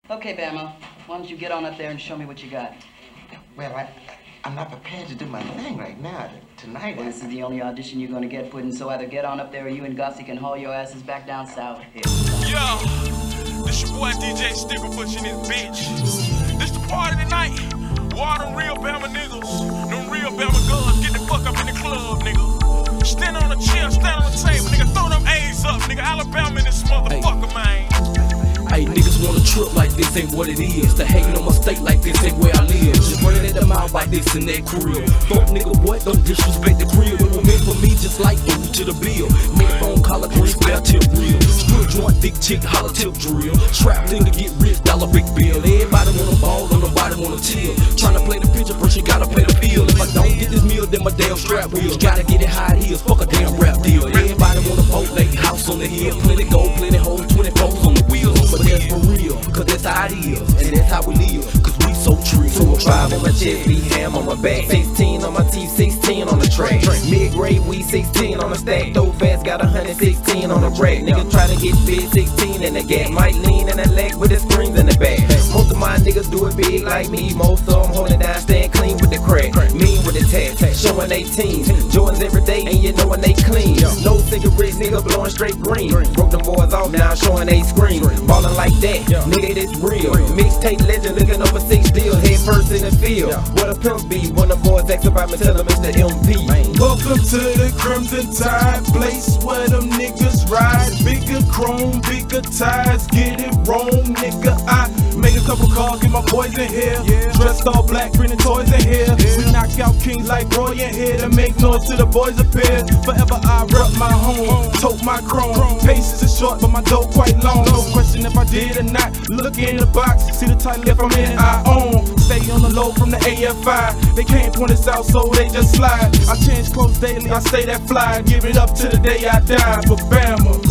Okay, Bama, why don't you get on up there and show me what you got? Well, I'm not prepared to do my thing right now. Tonight, well, this is the only audition you're going to get put in, so either get on up there or you and Gussie can haul your asses back down south. Yo, this your boy DJ Sticker pushing this bitch. This the party tonight. All them real Bama niggas, them real Bama girls, get the fuck up in the club, nigga. Stand on the chair, stand on the table, nigga, throw them A's up, nigga. Alabama in this motherfucker, man. Hey, niggas wanna trip like this ain't what it is. To hating on my state like this ain't where I live. Just running at the mouth like this in that crib. Fuck nigga, what? Don't disrespect the crib. It was meant for me just like food to the bill. Make phone collar green, spare tip real. Screw joint, thick chick, holler tip drill. Strap thing to get rich, dollar big bill. Everybody wanna ball, and nobody wanna chill. Tryna play the picture, first you gotta pay the bill. If I don't get this meal, then my damn strap wheels. Gotta get it high heels, fuck a damn rap deal. Everybody wanna boat, lake house on the hill. Plenty gold, plenty hoes, 20 folks on the wheels. But that's for real, cause that's how it is, and that's how we live, cause we so true. 205 on my chest, beat ham on my back, 16 on my teeth, 16 on the track. Mid-grade weed, 16 on the stack. Throw fast, got 116 on the rack. Nigga try to get big, 16 in the gap. Might lean in the leg with the springs in the back. Most of my niggas do it big like me. Most of them holding down, staying clean with the crack. Mean with the tat, showing 18. Jordans every day, and you know when they clean. No cigarettes, nigga blowing straight green. Broke them boys off now, showing they scream. Ballin' like that, nigga, this real. Mixtape legend, looking over 6 deals. Head first in the field. What a pimp be. When the boys ask about me, tell them it's the MP. Welcome to the Crimson Tide, place where them niggas ride. Bigger chrome, bigger ties, get it wrong, nigga. I make a couple calls, get my boys in here. Dressed all black, bringing toys in here. We knock out kings like Roy in here to make noise till the boys appear. Forever I rep my home, tote my chrome. Paces is short, but my dough quite long. No question if I did or not. Look in the box, see the title if I'm in, I own. Stay on the low from the AFI. They can't point us out, so they just slide. I change clothes daily, I stay that fly. Give it up to the day I die for Bama.